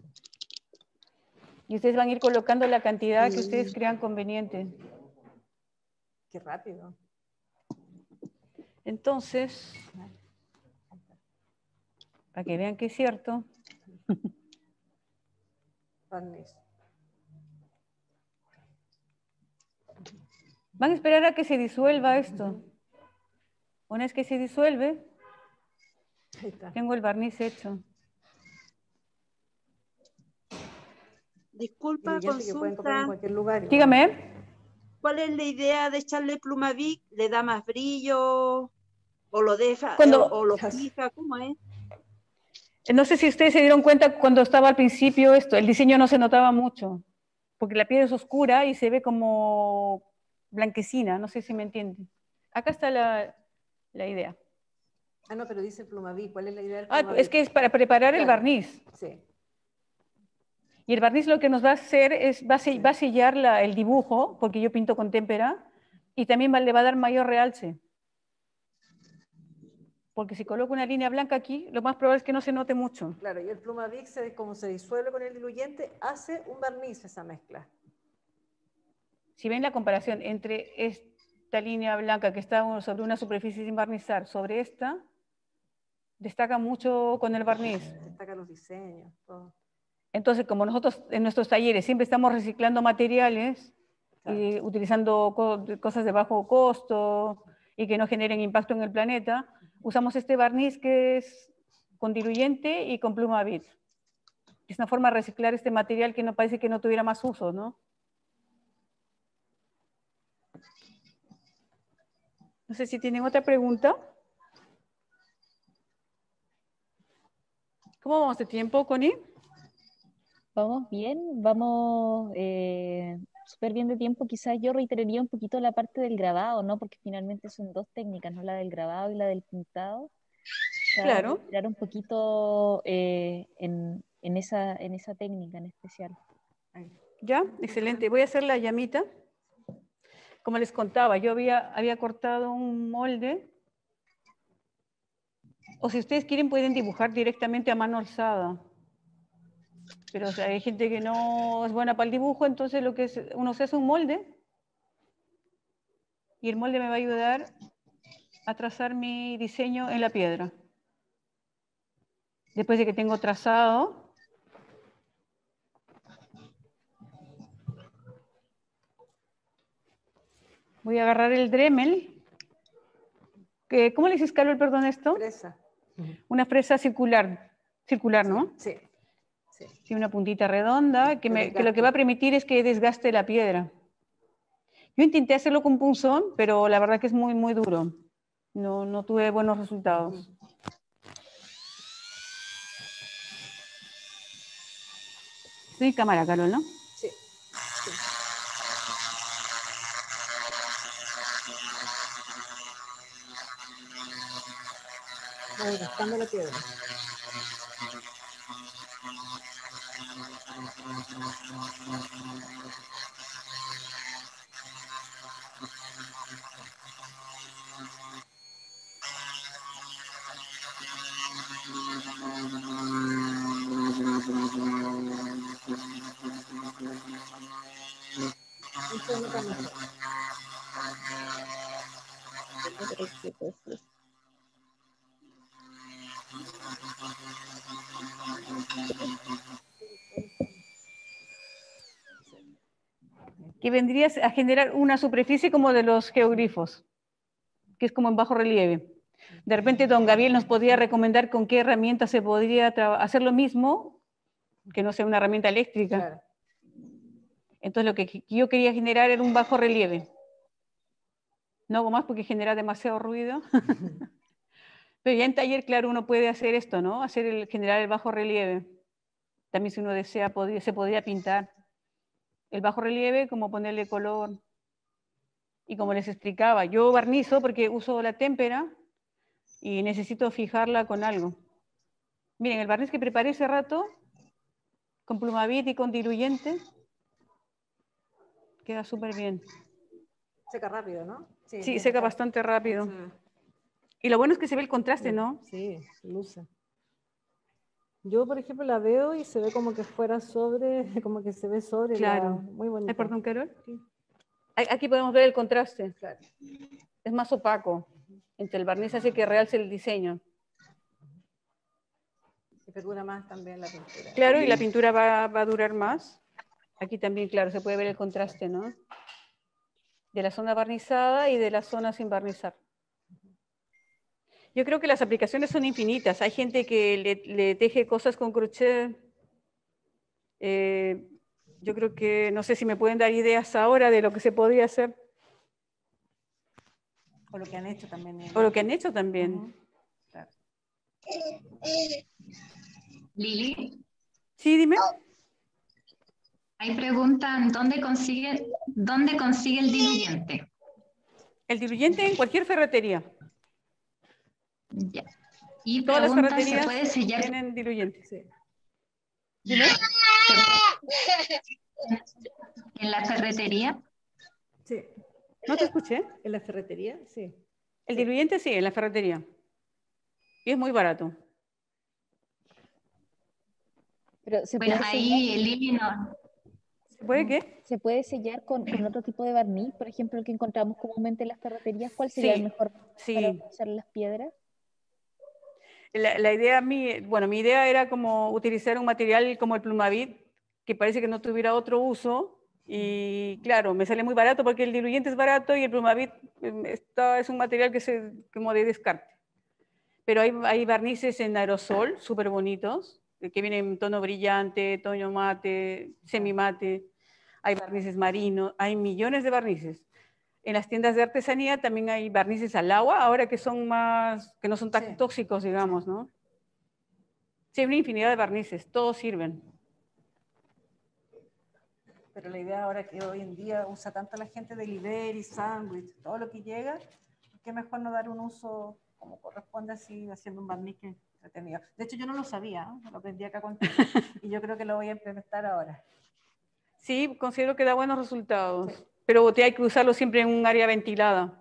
Y ustedes van a ir colocando la cantidad que ustedes crean conveniente. Qué rápido. Entonces, para que vean que es cierto, Barniz. van a esperar a que se disuelva esto. Una vez que se disuelve, Ahí está. tengo el barniz hecho. disculpa, Diluyente que pueden comprar en consulta. cualquier lugar. igual. Dígame. ¿Cuál es la idea de echarle Plumavit? ¿Le da más brillo? ¿O lo deja? Cuando- ¿O, o lo fija? ¿Cómo es? No sé si ustedes se dieron cuenta cuando estaba al principio esto, el diseño no se notaba mucho, porque la piedra es oscura y se ve como blanquecina, no sé si me entienden. Acá está la, la idea. Ah, no, pero dice Plumavit. ¿Cuál es la idea del Ah, Plumavit? es que es para preparar el Claro. barniz. Sí. Y el barniz lo que nos va a hacer es, va a, se- va a sellar la- el dibujo, porque yo pinto con témpera, y también va- le va a dar mayor realce. Porque si coloco una línea blanca aquí, lo más probable es que no se note mucho. Claro, y el Plumavit, se, como se disuelve con el diluyente, hace un barniz esa mezcla. Si ven la comparación entre esta línea blanca que está sobre una superficie sin barnizar, sobre esta, destaca mucho con el barniz. Destaca los diseños, todo. Entonces, como nosotros en nuestros talleres siempre estamos reciclando materiales, Claro. y utilizando co- cosas de bajo costo y que no generen impacto en el planeta, usamos este barniz que es con diluyente y con Plumavit. Es una forma de reciclar este material que no parece que no tuviera más uso, ¿no? No sé si tienen otra pregunta. ¿Cómo vamos de tiempo, Connie? Vamos bien, vamos eh, súper bien de tiempo. Quizás yo reiteraría un poquito la parte del grabado, ¿no? Porque finalmente son dos técnicas, ¿no? La del grabado y la del pintado. Quizás Claro. reiterar un poquito eh, en, en, esa, en esa técnica en especial. Ya, excelente. Voy a hacer la llamita. Como les contaba, yo había, había cortado un molde. O si ustedes quieren, pueden dibujar directamente a mano alzada. Pero o sea, hay gente que no es buena para el dibujo, entonces lo que es, uno se hace un molde y el molde me va a ayudar a trazar mi diseño en la piedra. Después de que tengo trazado, voy a agarrar el Dremel. Que, ¿cómo le dices, Carol, perdón, esto? Fresa. Una fresa circular, circular, ¿no? Sí. Sí. Tiene una puntita redonda que, me, que lo que va a permitir es que desgaste la piedra. Yo intenté hacerlo con punzón, pero la verdad que es muy, muy duro. No, no tuve buenos resultados. Estoy en cámara, Carol, ¿no? Sí. Sí. Va desgastando la piedra. Eso no está mejor. Que vendría a generar una superficie como de los geoglifos, que es como en bajo relieve. De repente don Gabriel nos podría recomendar con qué herramienta se podría hacer lo mismo, que no sea una herramienta eléctrica. Claro. Entonces lo que yo quería generar era un bajo relieve. No hago más porque genera demasiado ruido. Pero ya en taller, claro, uno puede hacer esto, ¿no? Hacer el, generar el bajo relieve. También si uno desea, podría, se podría pintar. El bajo relieve, como ponerle color. Y como les explicaba, yo barnizo porque uso la témpera y necesito fijarla con algo. Miren, el barniz que preparé hace rato, con plumavit y con diluyente, queda súper bien. Seca rápido, ¿no? Sí, sí seca bastante rápido. Sí. Y lo bueno es que se ve el contraste, ¿no? Sí, luce. Yo, por ejemplo, la veo y se ve como que fuera sobre, como que se ve sobre. Claro. La, muy bonito. Ay, perdón, Carol. Sí. Aquí podemos ver el contraste. Claro. Es más opaco. Entre el barniz hace que realce el diseño. Y perdura más también la pintura. Claro, y la pintura va, va a durar más. Aquí también, claro, se puede ver el contraste, ¿no? De la zona barnizada y de la zona sin barnizar. Yo creo que las aplicaciones son infinitas. Hay gente que le, le teje cosas con crochet. Eh, yo creo que, no sé si me pueden dar ideas ahora de lo que se podría hacer. O lo que han hecho también. O lo que han hecho también. Uh-huh. Claro. Lili. Sí, dime. Ahí preguntan, ¿dónde consigue, ¿dónde consigue el diluyente? El diluyente en cualquier ferretería. Ya. Y todas las preguntan, ferreterías ¿se puede sellar? Tienen diluyente. Sí. ¿Dime? ¿En la ferretería? Sí. ¿No te escuché? ¿En la ferretería? Sí. El sí. diluyente sí, en la ferretería. Y es muy barato. Pero se Bueno, puede ahí sellar, Lili no. ¿Se puede qué? ¿se puede sellar con, con otro tipo de barniz? Por ejemplo, el que encontramos comúnmente en las ferreterías. ¿Cuál sería Sí, el mejor sí. para usar las piedras? La, la idea, mi, bueno, mi idea era como utilizar un material como el plumavit, que parece que no tuviera otro uso, y claro, me sale muy barato porque el diluyente es barato y el plumavit está, es un material que se, como de descarte. Pero hay, hay barnices en aerosol súper bonitos, que vienen en tono brillante, tono mate, semimate, hay barnices marinos, hay millones de barnices. En las tiendas de artesanía también hay barnices al agua, ahora que son más, que no son tan Sí. tóxicos, digamos, ¿no? Sí, hay una infinidad de barnices, todos sirven. Pero la idea ahora que hoy en día usa tanta la gente delivery, sándwich, todo lo que llega, que mejor no dar un uso como corresponde así, haciendo un barniz que entretenido. De hecho, yo no lo sabía, ¿no? Lo aprendí acá contigo y yo creo que lo voy a implementar ahora. Sí, considero que da buenos resultados, Sí. pero te hay que usarlo siempre en un área ventilada.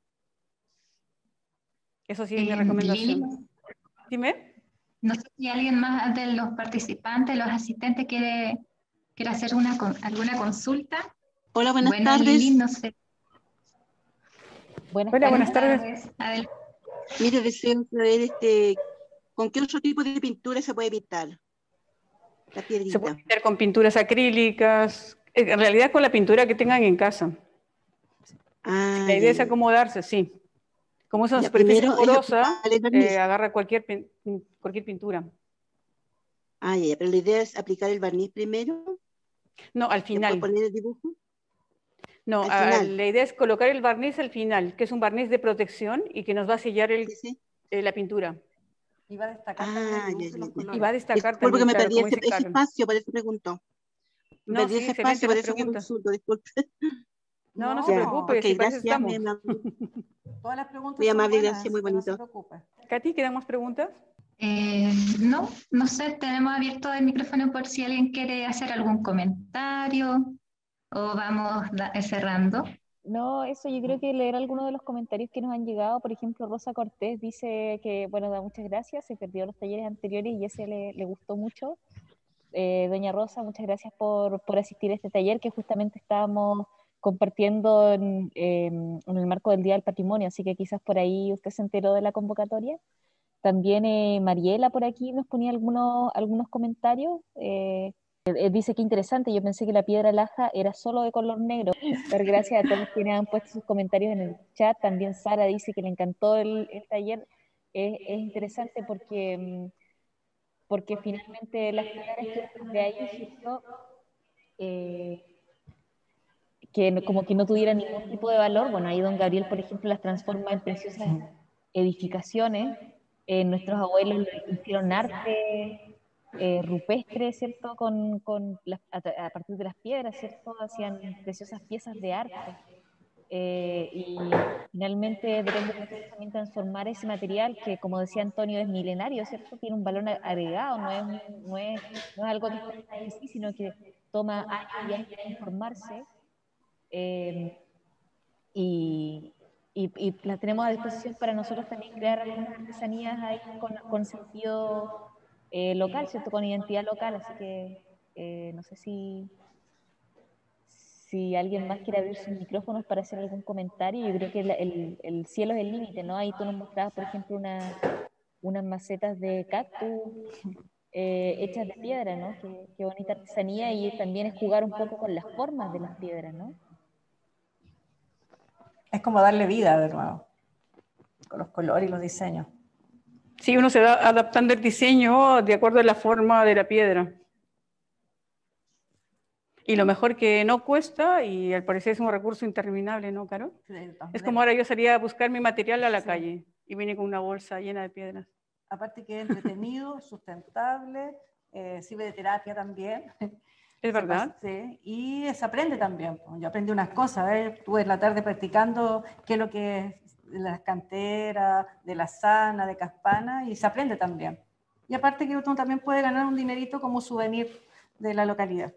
Eso sí es mi Eh, recomendación. Lili, Dime. no sé si alguien más de los participantes, los asistentes, quiere, quiere hacer una, alguna consulta. Hola, buenas bueno, tardes. Lili, no sé. Buenas Hola, tardes. buenas tardes. Adelante. Mire, deseo saber este, con qué otro tipo de pintura se puede pintar la piedrita. Se puede pintar con pinturas acrílicas, en realidad con la pintura que tengan en casa. Ah, Si la idea ya, es ya. acomodarse, sí. Como es una Ya, superficie primero, porosa, ¿vale, eh, agarra cualquier, pin- cualquier pintura. Ah, ya, pero la idea es aplicar el barniz primero. No, al final. ¿Después poner el dibujo? No, al a, final. la idea es colocar el barniz al final, que es un barniz de protección y que nos va a sellar el, Sí, sí. eh, la pintura. Y va a destacar Ah, también el ya, dibujo y ya, los ya. colores. Y va a destacar Disculpe también, que me claro, perdí como ese, dice ese Carol. espacio, por eso preguntó. Me No, perdí sí, ese excelente espacio, por las eso que preguntas. consulto, disculpe. No, no se Ya, preocupe, ok, si para eso gracias, muy estamos. amable. Todas las preguntas Muy son amable, buenas, gracias, así muy que no se bonito. preocupe. Katy, ¿quedan más preguntas? Eh, no, no sé, tenemos abierto el micrófono por si alguien quiere hacer algún comentario o vamos da- cerrando. No, eso yo creo que leer algunos de los comentarios que nos han llegado. Por ejemplo, Rosa Cortés dice que, bueno, da muchas gracias, se perdió los talleres anteriores y ese le, le gustó mucho. Eh, doña Rosa, muchas gracias por, por asistir a este taller que justamente estábamos compartiendo en, eh, en el marco del Día del Patrimonio, así que quizás por ahí usted se enteró de la convocatoria. También eh, Mariela por aquí nos ponía algunos, algunos comentarios. Eh, eh, dice que interesante, yo pensé que la piedra laja era solo de color negro. Dar gracias a todos quienes han puesto sus comentarios en el chat. También Sara dice que le encantó el, el taller. Es, es interesante porque, mm, porque finalmente las piedras que de ahí surgió, eh, que no- como que no tuvieran ningún tipo de valor. Bueno, ahí don Gabriel, por ejemplo, las transforma en preciosas edificaciones. Eh, nuestros abuelos le hicieron arte eh, rupestre, ¿cierto? Con, con las- a, a partir de las piedras, ¿cierto? Hacían preciosas piezas de arte. Eh, y finalmente depende de nosotros también transformar ese material que, como decía Antonio, es milenario, ¿cierto? Tiene un valor a- agregado, no es, un- no es, no es algo que está ahí así, sino que toma años y años transformarse. eh, y, y, y las tenemos a disposición para nosotros también crear algunas artesanías ahí con, con sentido eh, local, ¿cierto? Con identidad local, así que eh, no sé si, si alguien más quiere abrir sus micrófonos para hacer algún comentario. Yo creo que el, el, el cielo es el límite, ¿no? Ahí tú nos mostrabas, por ejemplo, una, unas macetas de cactus eh, hechas de piedra, ¿no? Qué, qué bonita artesanía y también es jugar un poco con las formas de las piedras, ¿no? Es como darle vida de nuevo, con los colores y los diseños. Sí, uno se va adaptando el diseño de acuerdo a la forma de la piedra. Y lo mejor que no cuesta, y al parecer es un recurso interminable, ¿no, Caro? Sí, Es como ahora yo salía a buscar mi material a la sí. calle y vine con una bolsa llena de piedras. Aparte que es entretenido, sustentable, eh, sirve de terapia también. Es verdad. Pasa, sí, y se aprende también. Yo aprendí unas cosas, ¿eh? Estuve en la tarde practicando qué es lo que es de las canteras, de la sana, de caspana, y se aprende también. Y aparte que uno también puede ganar un dinerito como souvenir de la localidad,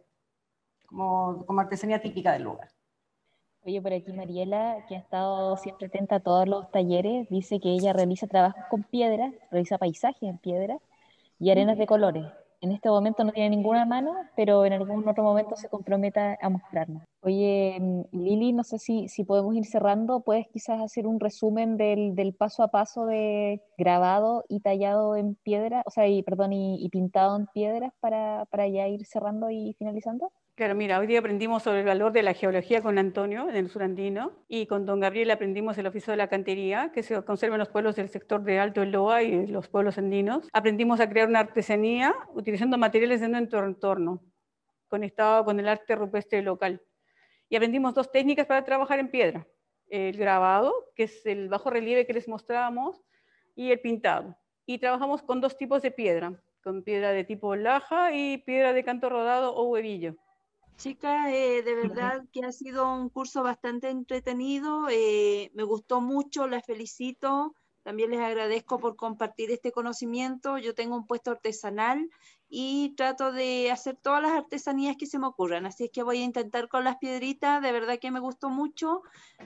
como, como artesanía típica del lugar. Oye, por aquí Mariela, que ha estado siempre atenta a todos los talleres, dice que ella realiza trabajos con piedra, realiza paisajes en piedra y arenas de colores. En este momento no tiene ninguna a mano, pero en algún otro momento se comprometa a mostrarnos. Oye, mm, Lili, no sé si, si podemos ir cerrando, ¿puedes quizás hacer un resumen del, del paso a paso de grabado y tallado en piedra, o sea, y, perdón, y, y pintado en piedras para, para ya ir cerrando y finalizando? Claro, mira, hoy día aprendimos sobre el valor de la geología con Antonio, en el surandino, y con don Gabriel aprendimos el oficio de la cantería, que se conserva en los pueblos del sector de Alto Loa y los pueblos andinos. Aprendimos a crear una artesanía utilizando materiales de nuestro entorno, conectado con el arte rupestre local. Y aprendimos dos técnicas para trabajar en piedra. El grabado, que es el bajo relieve que les mostrábamos, y el pintado. Y trabajamos con dos tipos de piedra, con piedra de tipo laja y piedra de canto rodado o huevillo. Chicas, eh, de verdad que ha sido un curso bastante entretenido, eh, me gustó mucho, las felicito, también les agradezco por compartir este conocimiento. Yo tengo un puesto artesanal y trato de hacer todas las artesanías que se me ocurran, así es que voy a intentar con las piedritas, de verdad que me gustó mucho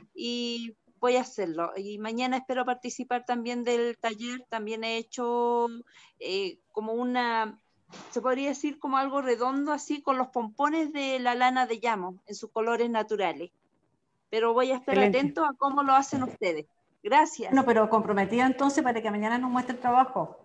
y voy a hacerlo. Y mañana espero participar también del taller, también he hecho eh, como una... se podría decir como algo redondo así con los pompones de la lana de llamo en sus colores naturales. Pero voy a estar Excelente. atento a cómo lo hacen ustedes. Gracias. Bueno, pero comprometida entonces para que mañana nos muestre el trabajo.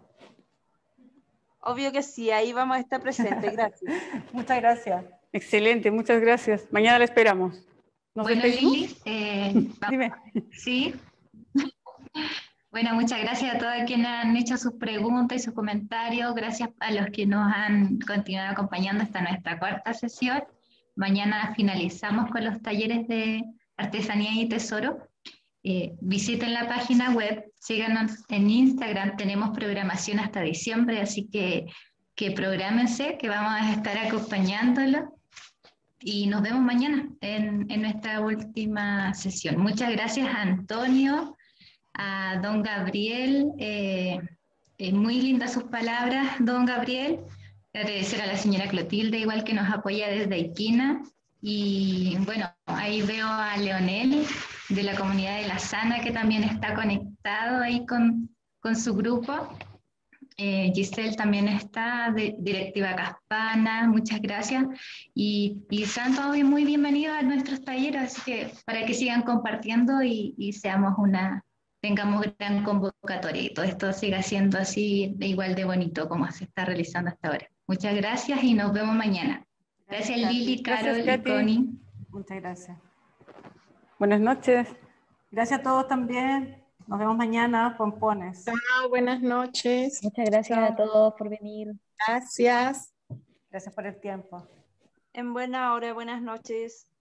Obvio que sí, ahí vamos a estar presentes. Gracias. Muchas gracias. Excelente, muchas gracias. Mañana la esperamos. ¿Nos Bueno, despedimos? Lili, eh, Dime. sí. Bueno, muchas gracias a todos quienes han hecho sus preguntas y sus comentarios. Gracias a los que nos han continuado acompañando hasta nuestra cuarta sesión. Mañana finalizamos con los talleres de artesanía y tesoro. Eh, visiten la página web, síganos en Instagram, tenemos programación hasta diciembre, así que, que prográmense, que vamos a estar acompañándolo. Y nos vemos mañana en, en nuestra última sesión. Muchas gracias a Antonio, a don Gabriel, eh, eh, muy lindas sus palabras, don Gabriel. Agradecer a la señora Clotilde, igual que nos apoya desde Iquina. Y bueno, ahí veo a Leonel de la comunidad de La Sana, que también está conectado ahí con, con su grupo. Eh, Giselle también está, de Directiva Caspana, muchas gracias. Y, y sean todos muy bienvenidos a nuestros talleres, así que para que sigan compartiendo y, y seamos una, tengamos gran convocatoria y todo esto siga siendo así de igual de bonito como se está realizando hasta ahora. Muchas gracias y nos vemos mañana. Gracias, gracias Lili, Carol y Connie. Muchas gracias. Buenas noches. Gracias a todos también. Nos vemos mañana, pompones. Chao, buenas noches. Muchas gracias Chao. a todos por venir. Gracias. Gracias por el tiempo. En buena hora, buenas noches.